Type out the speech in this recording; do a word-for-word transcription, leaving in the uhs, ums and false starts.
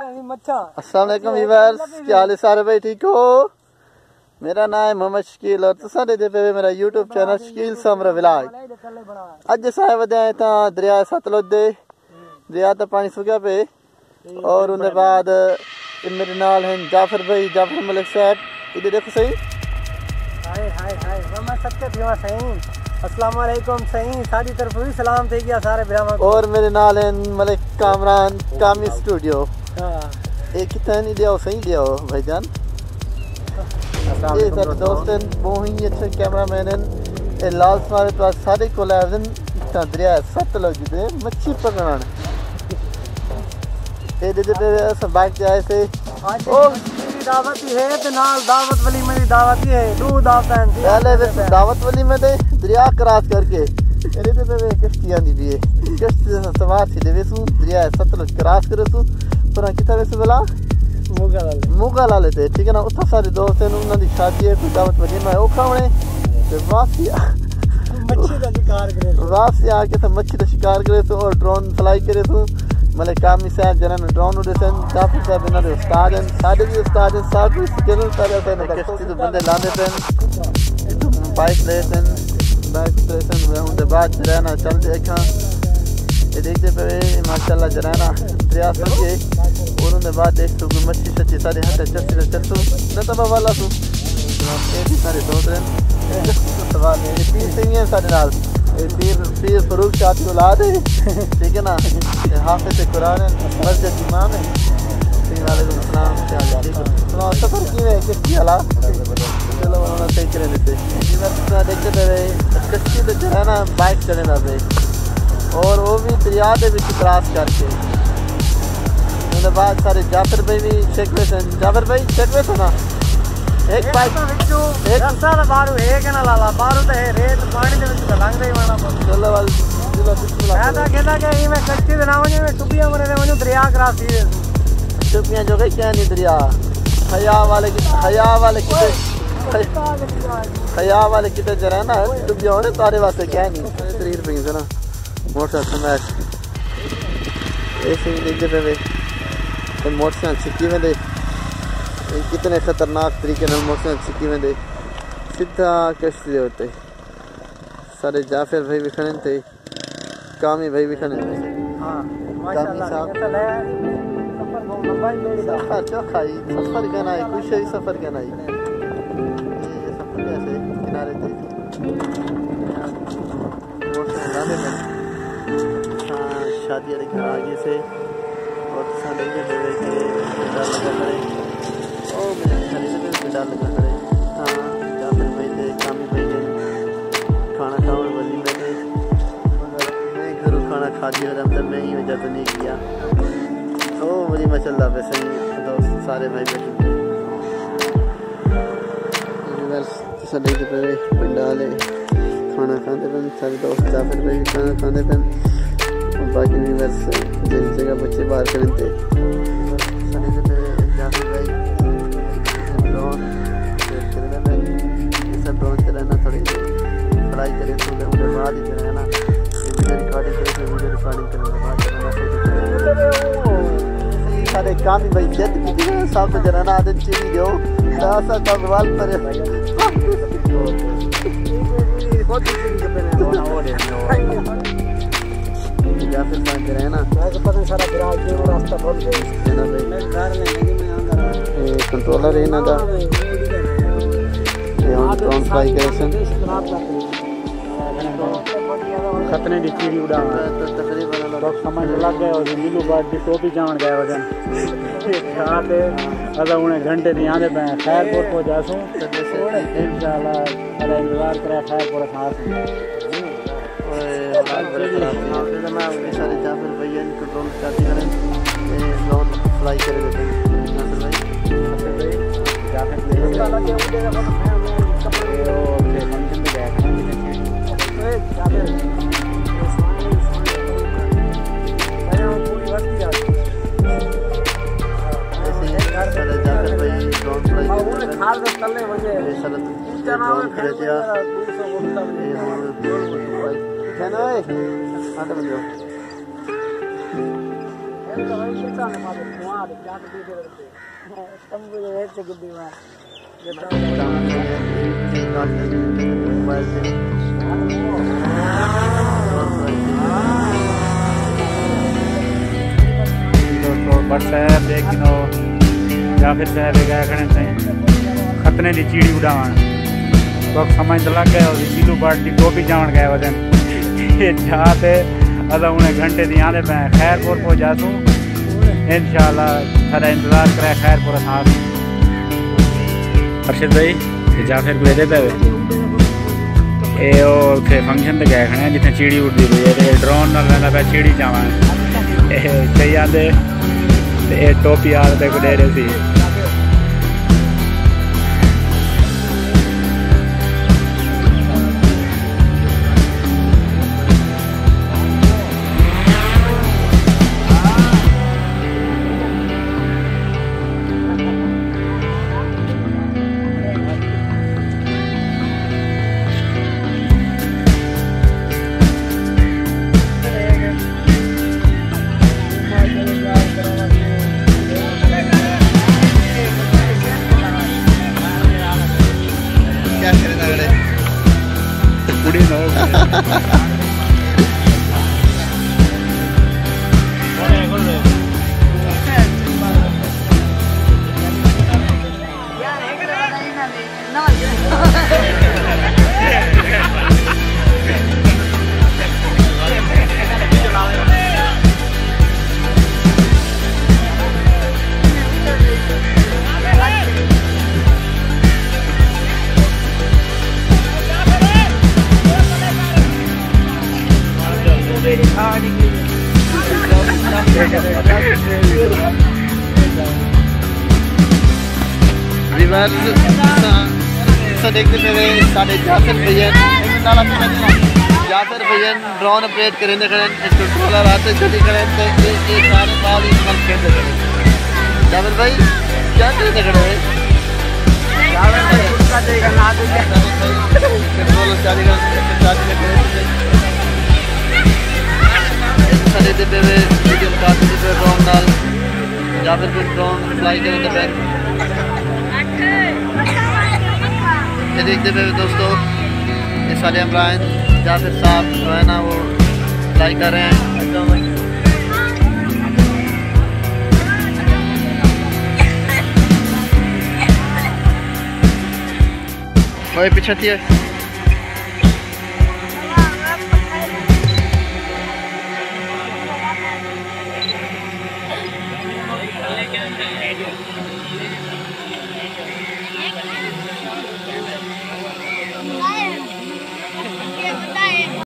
अस्सलाम वालेकुम व्यूअर्स, क्या हाल है सारे भाई, ठीक हो? मेरा नाम है मोहम्मद शकील और तुसा दे पे मेरा यूट्यूब चैनल शकील समरो व्लॉग। अज साए वधे ता दरिया सतलुज दे दरिया दा पानी सुक्या पे और उनके बाद मेरे नाल हैं जाफर भाई, जाफर मलिक साहब। इधर देखो सही। हाय हाय हाय मैं सत्य थीवा सही। अस्सलाम वालेकुम सही, साडी तरफ भी सलाम थे गया सारे ब्राह्मण। और मेरे नाल हैं मलिक कामरान कामिंट स्टूडियो। हां एक कितना नहीं दिया सही दिया भाईजान। ये सारे दोस्तन बहुत ही अच्छे कैमरामैन हैं। ए लाल हमारे पास सारे कोलैबन इतना दरिया सतलुज दे मच्छी पकड़न ए दे दे सब बाइक जाए से आज मेरी दावत ही है ते नाल दावत वाली मेरी दावत ही है। दो दावत पहले दावत वाली में दे दरिया क्रॉस करके अरे दे पे किश्ती आंदी भी है। किश्ती से सवार थी देवे सु दरिया सतलुज क्रॉस करे सु पर किथा वैसे बोला मुगल वाले मुगल वाले थे, ठीक है ना। उत्था सारे दोस्त हैं, उन्हां दी शादी है, कोई दावत वली में ओ खावणे ते वापसी मच्छी दा शिकार करे वापसी आके सब मच्छी दा शिकार करे तो और ड्रोन फ्लाई करे तो मले कामी साहब जना ड्रोन उड़ेसन जाफर साहब इना दे उस्ताद हैं, साडे भी उस्ताद हैं, सब कुछ चैनल सारे पे ने किश्ती तो बंदे लांदे पेन तो बाइक लेसन बाइक लेसन उनके बाद रहना चल देखा ये देखते पे माशाल्लाह जराना दरिया सके और उनके बाद देख तो मच्छी सच्ची सारे हाथ चलती चलतो न तबा वाला तो ये भी सारे दोस्त हैं। सवाल है ये पीर से ही है सारे नाल ये पीर पीर फरूक शादी औलाद है, ठीक है ना। हाफिज कुरान है, मस्जिद इमाम है। वालेकुम सलाम, क्या हाल है? सुनो सफर की है किसकी वाला चलो उन्होंने सही करे देते देखते पे किसकी तो है ना बाइक चले ना पे और वो भी दरिया के विच क्रॉस करके उसके बाद सारे जाफर भाई भी शेकवे थे। जाफर भाई शेकवे थे ना एक बाइक एक सारा बारू एक ना लाला बारू तो है रेत पानी दे विच लंघदे ही वाला चलो वाल चलो बिस्मिल्लाह मैं तो कहता कि मैं कच्ची दे ना वने में टुबिया मरे दे वने दरिया क्रॉस थी टुबिया जो गई क्या नहीं दरिया हया वाले की हया वाले की हया वाले की तो जरा ना टुबिया होने सारे वास्ते क्या नहीं शरीर पे ना मोटरसाइकिल मैच ऐसे ही देखते पे तो मोटरसाइकिल सिक्की में दे कितने खतरनाक तरीके से मोटरसाइकिल सिक्की में दे सीधा किश्ती होते सारे जाफिर भाई भी खड़े थे, कामी भाई भी खड़े थे। हाँ माशाल्लाह सफर जो खाई सफर का ना है कुछ ही सफर का ना है ये सफर कैसे किनारे थे मोटरसाइकिल शादी वाले घर आगे से और साले के बेवे के डर लगा करे ओ मेरे खाली से डर लगा करे। हाँ जाफर भाई थे, कामी भाई थे, खाना खाने वाली में थे मैं घरों खाना खा दिया और अंदर मैं ही वजह तो नहीं किया ओ बड़ी माशाल्लाह वैसे ही दोस्त सारे भाई बैठे साले के बेवे पंडाले खाना खाते पन सारे दोस्त जाफर भाई खाना खाते पन बाकी भी बस जिस जगह बच्चे बाहर करते सने से जाफर भाई ड्रोन चलने में सब ड्रोन चलाना थोड़ी पढ़ाई करे तो उनके बाद ही चलाना वीडियो रिकॉर्डिंग करे तो वीडियो रिकॉर्डिंग करने के बाद चलाना सही सारे काम ही भाई जद की सब जराना आदत चीज दो ऐसा काम वाल पर बहुत चीज के पे ना और या फिर पान करे ना मैं पता नहीं सारा बिराज के रास्ता बहुत है ना भाई मैं घर में नहीं मैं यहां कर ये कंट्रोलर है ना दा ये ऑन ऑन फ्लाई कैसे खतने दी चीरी उड़ा तो तकरीबन लोग समझ लग गए और नीलू बात दी टोपी जान गए वजन यहां पे अगर उन्हें घंटे नहीं आने पे खैरपुर को जासू इंशाल्लाह अल्लाह इंतजार करे खैरपुर खास सारे जाफर भैया इनको ड्रोन स्टार्टिंग करें ड्रोन फ्लाई करे देते हैं जाफर व्हाट्सएप देखो या फिर साहब गए खड़े थे खतने की चीड़ी उड़ावन तो समझ तो लग गया जिलू पार्टी टोपी जावन गए वजन जाते अदा उन्हें घंटे दी आने मैं खैरपुर पहुँचा दूँ इंशाल्लाह सारा इंतजार करे खैरपुर साथ अर्शद भाई जाफिर को लेते पे ये उसे फंक्शन पे गए खड़े जितने चीड़ी उड़ती हुई है ड्रोन ना लेना पे चीड़ी जावा चाहिए आते टोपी आते को दे रही थी देखते मेरे साढ़े जाफिर भैया जाफिर भैया ड्रोन ऑपरेट करेंगे करें कंट्रोलर आते चली करें तो ये सारे बाल इस्तेमाल करते करें जाफिर भाई क्या करते खड़े कंट्रोलर चाली सारे डिब्बे में ड्रोन डाल जाफिर को ड्रोन फ्लाई करेंगे ये देखते हुए दोस्तों ये साले इमरान जाफिर साहब जो है ना वो फ्लाई कर रहे हैं वही पीछे थी